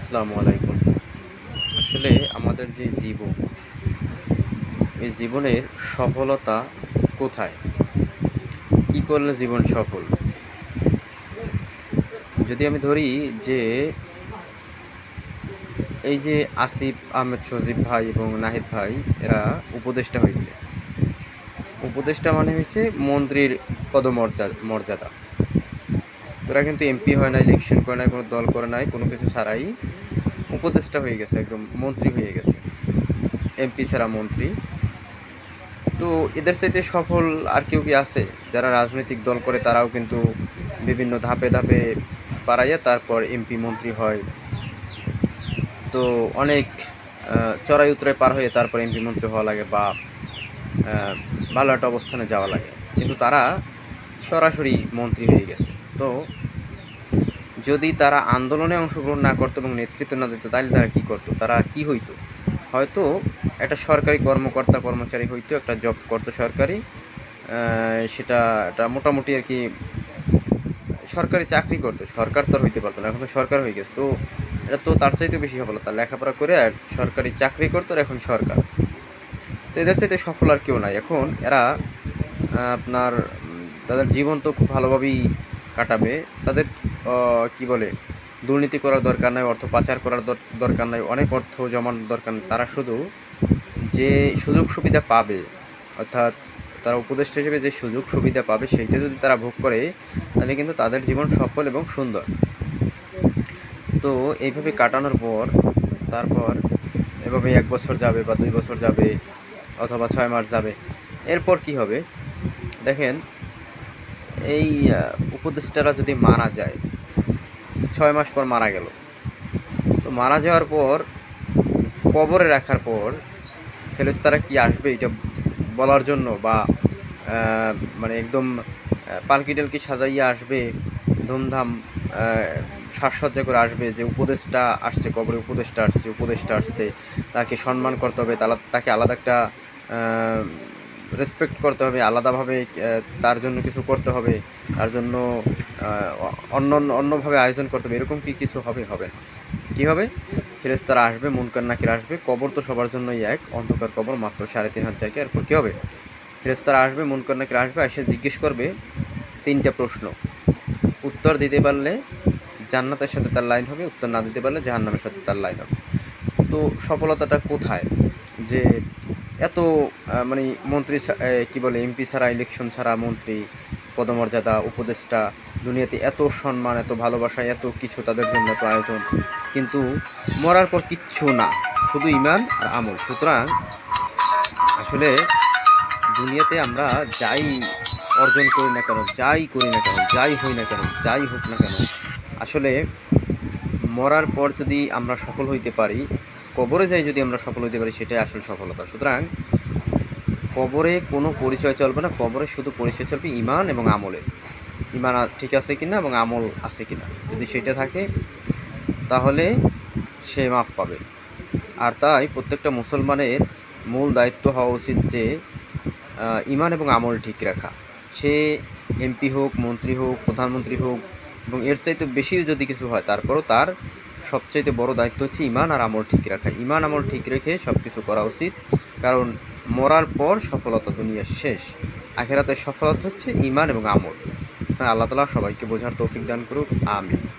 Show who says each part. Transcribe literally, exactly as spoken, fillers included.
Speaker 1: আসসালামু আলাইকুম। আসলে আমাদের যে জীবন, এই জীবনের সফলতা কোথায়? কি করলে জীবন সফল? যদি আমি ধরি যে এই যে আসিফ আহমেদ সজীব ভাই এবং নাহিদ ভাই এরা উপদেষ্টা হয়েছে। উপদেষ্টা মানে হয়েছে মন্ত্রীর পদমর্যাদা মর্যাদা। এরা কিন্তু এমপি হয় নাই, ইলেকশন করে নাই, কোনো দল করে নাই, কোনো কিছু ছাড়াই উপদেষ্টা হয়ে গেছে, একদম মন্ত্রী হয়ে গেছে। এমপি ছাড়া মন্ত্রী। তো এদের চাইতে সফল আর কেউ কি আছে? যারা রাজনৈতিক দল করে তারাও কিন্তু বিভিন্ন ধাপে ধাপে পারাইয়া তারপর এমপি মন্ত্রী হয়। তো অনেক চড়াই উতরাই পার হয়ে তারপর এমপি মন্ত্রী হওয়া লাগে বা ভালো একটা অবস্থানে যাওয়া লাগে, কিন্তু তারা সরাসরি মন্ত্রী হয়ে গেছে। তো যদি তারা আন্দোলনে অংশগ্রহণ না করতো এবং নেতৃত্ব না দিত, তাহলে তারা কী করতো? তারা কি হইতো? হয়তো একটা সরকারি কর্মকর্তা কর্মচারী হইতো, একটা জব করতো সরকারি, সেটা একটা মোটামুটি আর কি সরকারি চাকরি করতো। সরকার তো আর হইতে পারতো না, এখন তো সরকার হয়ে গেছে। তো এটা তো তার চাইতে বেশি সফলতা, লেখাপড়া করে আর সরকারি চাকরি করতো, আর এখন সরকার। তো এদের চাইতে সফল আর কেউ নাই। এখন এরা আপনার তাদের জীবন তো খুব ভালোভাবেই কাটাবে। তাদের কি বলে দুর্নীতি করার দরকার নাই, অর্থ পাচার করার দরকার নাই, অনেক অর্থ জমানোর দরকার নেই। তারা শুধু যে সুযোগ সুবিধা পাবে, অর্থাৎ তারা উপদেষ্টা হিসেবে যে সুযোগ সুবিধা পাবে সেইটা যদি তারা ভোগ করে, তাহলে কিন্তু তাদের জীবন সফল এবং সুন্দর। তো এইভাবে কাটানোর পর তারপর এভাবে এক বছর যাবে বা দুই বছর যাবে অথবা ছয় মাস যাবে। এরপর কি হবে দেখেন, এই উপদেষ্টারা যদি মারা যায়, ছয় মাস পর মারা গেল, তো মারা যাওয়ার পর কবরে রাখার পর ফেরেশতারা কি আসবে এটা বলার জন্য, বা মানে একদম পালকি টালকি সাজাইয়া আসবে, ধুমধাম সাজসজ্জা করে আসবে যে উপদেষ্টা আসছে, কবরে উপদেষ্টা আসছে, উপদেষ্টা আসছে, তাকে সম্মান করতে হবে, তাকে আলাদা একটা রেসপেক্ট করতে হবে, আলাদাভাবে তার জন্য কিছু করতে হবে, তার জন্য অন্য অন্যভাবে আয়োজন করতে হবে। এরকম কি কিছু হবে? হবে না। কী হবে? ফেরেশতারা আসবে, মুনকার নাকির আসবে। কবর তো সবার জন্যই এক, অন্ধকার কবর, মাত্র সাড়ে তিন হাত জায়গা। এরপর কী হবে? ফেরেশতারা আসবে, মুনকার নাকির আসবে, এসে জিজ্ঞেস করবে তিনটা প্রশ্ন। উত্তর দিতে পারলে জান্নাতের সাথে তার লাইন হবে, উত্তর না দিতে পারলে জাহান্নামের সাথে তার লাইন হবে। তো সফলতাটা কোথায়? যে এত মানে মন্ত্রী কি বলে এমপি ছাড়া, ইলেকশন ছাড়া মন্ত্রী, পদমর্যাদা, উপদেষ্টা, দুনিয়াতে এত সম্মান, এত ভালোবাসা, এত কিছু তাদের জন্য, এত আয়োজন, কিন্তু মরার পর কিচ্ছু না, শুধু ইমান আর আমল। সুতরাং আসলে দুনিয়াতে আমরা যাই অর্জন করি না কেন, যাই করি না কেন, যাই হই না কেন, যাই হোক না কেন, আসলে মরার পর যদি আমরা সফল হইতে পারি, কবরে যাই যদি আমরা সফল হইতে পারি, সেটাই আসল সফলতা। সুতরাং কবরে কোনো পরিচয় চলবে না, কবরে শুধু পরিচয় চলবে ইমান এবং আমলের। ইমান ঠিক আছে কিনা এবং আমল আছে কিনা, যদি সেটা থাকে তাহলে সে মাপ পাবে। আর তাই প্রত্যেকটা মুসলমানের মূল দায়িত্ব হওয়া উচিত যে ইমান এবং আমল ঠিক রাখা। সে এমপি হোক, মন্ত্রী হোক, প্রধানমন্ত্রী হোক, এবং এর চাইতে বেশি যদি কিছু হয়, তারপরও তার সবচাইতে বড় দায়িত্ব হচ্ছে ইমান আর আমল ঠিক রাখা। ইমান আমল ঠিক রেখে সব কিছু করা উচিত, কারণ মরার পর সফলতা দুনিয়ার শেষ, আখিরাতের সফলতা হচ্ছে ইমান এবং আমল। আল্লাহ তাআলা সবাইকে বোঝার তৌফিক দান করুক, আমিন।